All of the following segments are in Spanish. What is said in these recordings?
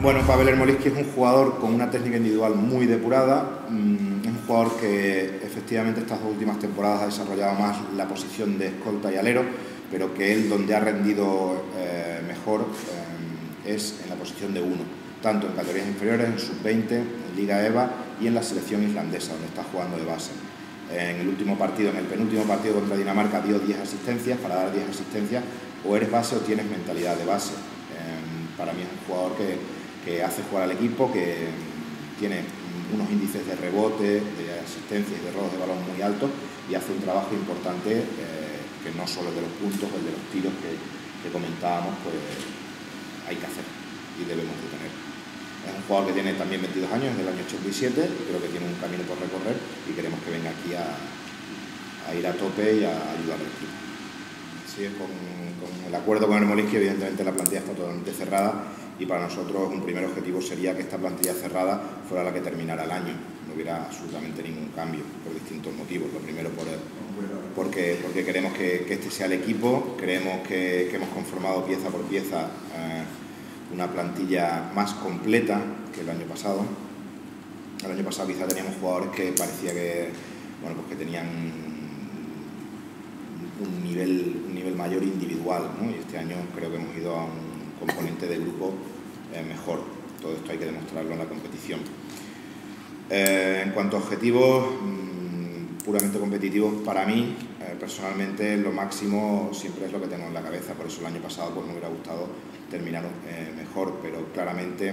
Bueno, Pavel Ermolinski es un jugador con una técnica individual muy depurada, es un jugador que efectivamente estas dos últimas temporadas ha desarrollado más la posición de escolta y alero, pero que él donde ha rendido mejor es en la posición de 1, tanto en categorías inferiores, en sub-20, en Liga EVA y en la selección islandesa, donde está jugando de base. En el último partido, en el penúltimo partido contra Dinamarca, dio 10 asistencias. Para dar 10 asistencias o eres base o tienes mentalidad de base. Para mí es un jugador que hace jugar al equipo, que tiene unos índices de rebote, de asistencia y de robos de balón muy altos y hace un trabajo importante que no solo de los puntos o el de los tiros que comentábamos, pues hay que hacer y debemos de tener. Es un jugador que tiene también 22 años, es del año 87, y creo que tiene un camino por recorrer y queremos que venga aquí a ir a tope y a ayudar al equipo. Sí, con el acuerdo con Ermolinski, evidentemente la plantilla está totalmente cerrada y para nosotros un primer objetivo sería que esta plantilla cerrada fuera la que terminara el año. No hubiera absolutamente ningún cambio por distintos motivos. Lo primero porque queremos que este sea el equipo, creemos que hemos conformado pieza por pieza una plantilla más completa que el año pasado. El año pasado quizá teníamos jugadores que parecía que, bueno, pues que tenían un nivel mayor individual, ¿no? Y este año creo que hemos ido a un componente de grupo mejor. Todo esto hay que demostrarlo en la competición. En cuanto a objetivos puramente competitivos, para mí personalmente lo máximo siempre es lo que tengo en la cabeza. Por eso el año pasado pues me hubiera gustado terminar mejor, pero claramente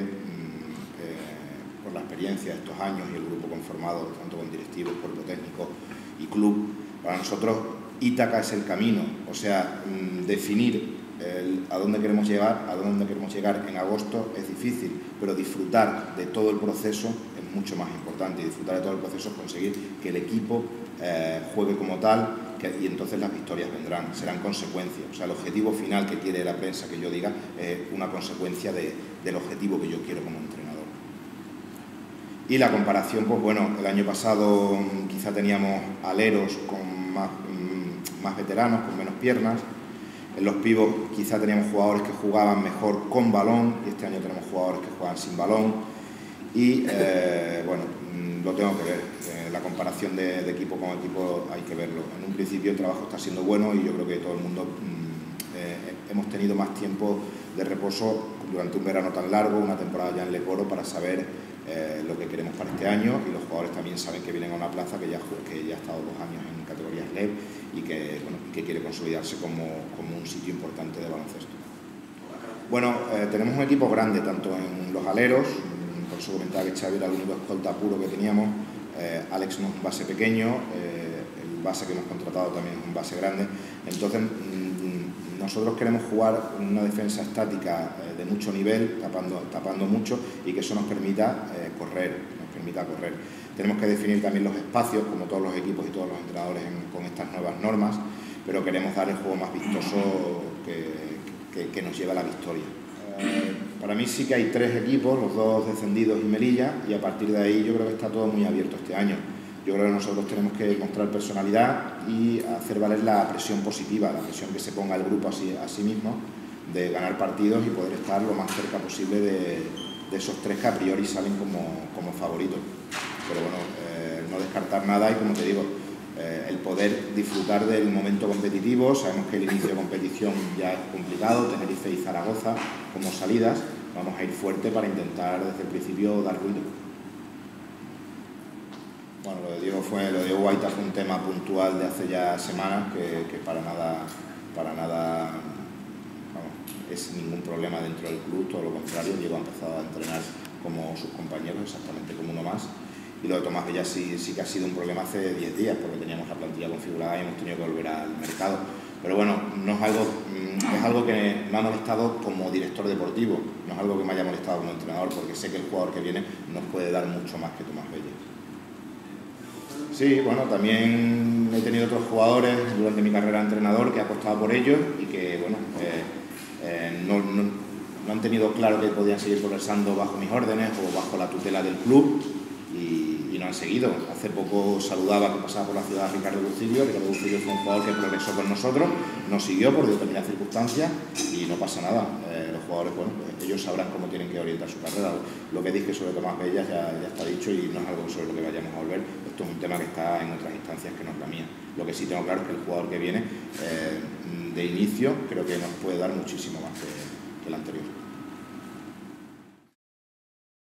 por la experiencia de estos años y el grupo conformado tanto con directivos, cuerpo técnico y club, para nosotros Ítaca es el camino. O sea, definir a dónde queremos llegar en agosto es difícil, pero disfrutar de todo el proceso es mucho más importante, y disfrutar de todo el proceso es conseguir que el equipo juegue como tal, y entonces las victorias vendrán, serán consecuencias. O sea, el objetivo final que quiere la prensa que yo diga es una consecuencia del objetivo que yo quiero como entrenador. Y la comparación, pues bueno, el año pasado quizá teníamos aleros con más veteranos, con menos piernas. En los pivots quizá teníamos jugadores que jugaban mejor con balón y este año tenemos jugadores que juegan sin balón. Y bueno, lo tengo que ver. La comparación de equipo con equipo hay que verlo. En un principio el trabajo está siendo bueno y yo creo que todo el mundo hemos tenido más tiempo de reposo durante un verano tan largo, una temporada ya en Lecoro, para saber lo que queremos para este año, y los jugadores también saben que vienen a una plaza que ya ha estado 2 años en categorías LEV y que, bueno, que quiere consolidarse como un sitio importante de baloncesto. Bueno, tenemos un equipo grande tanto en los aleros, por eso comentaba que Xavi era el único escolta puro que teníamos. Alex no es un base pequeño, el base que hemos contratado también es un base grande. Entonces nosotros queremos jugar una defensa estática de mucho nivel, tapando mucho, y que eso nos permita correr. Tenemos que definir también los espacios, como todos los equipos y todos los entrenadores con estas nuevas normas, pero queremos dar el juego más vistoso que nos lleve a la victoria. Para mí sí que hay 3 equipos, los 2 descendidos y Melilla, y a partir de ahí yo creo que está todo muy abierto este año. Yo creo que nosotros tenemos que mostrar personalidad y hacer valer la presión positiva, la presión que se ponga el grupo a sí mismo, de ganar partidos y poder estar lo más cerca posible de esos 3 que a priori salen como favoritos. Pero bueno, no descartar nada y, como te digo, el poder disfrutar del momento competitivo. Sabemos que el inicio de competición ya es complicado, Tenerife y Zaragoza como salidas. Vamos a ir fuerte para intentar desde el principio dar ruido. Bueno, lo de Diego Guaita fue un tema puntual de hace ya semanas que para nada vamos, es ningún problema dentro del club, todo lo contrario. Diego ha empezado a entrenar como sus compañeros, exactamente como uno más. Y lo de Tomás Villa sí que ha sido un problema hace 10 días, porque teníamos la plantilla configurada y hemos tenido que volver al mercado. Pero bueno, es algo que me ha molestado como director deportivo, no es algo que me haya molestado como entrenador, porque sé que el jugador que viene nos puede dar mucho más que Tomás Villa. Sí, bueno, también he tenido otros jugadores durante mi carrera de entrenador que he apostado por ellos y que, bueno, no han tenido claro que podían seguir progresando bajo mis órdenes o bajo la tutela del club, y no han seguido. Hace poco saludaba que pasaba por la ciudad a Ricardo Bustillo. Ricardo Bustillo fue un jugador que progresó con nosotros, nos siguió por determinadas circunstancias y no pasa nada. Los jugadores, bueno, pues ellos sabrán cómo tienen que orientar su carrera. Lo que dije sobre Tomás Bellas ya está dicho y no es algo sobre lo que vayamos a volver. Esto es un tema que está en otras instancias que no es la mía. Lo que sí tengo claro es que el jugador que viene de inicio creo que nos puede dar muchísimo más que el anterior.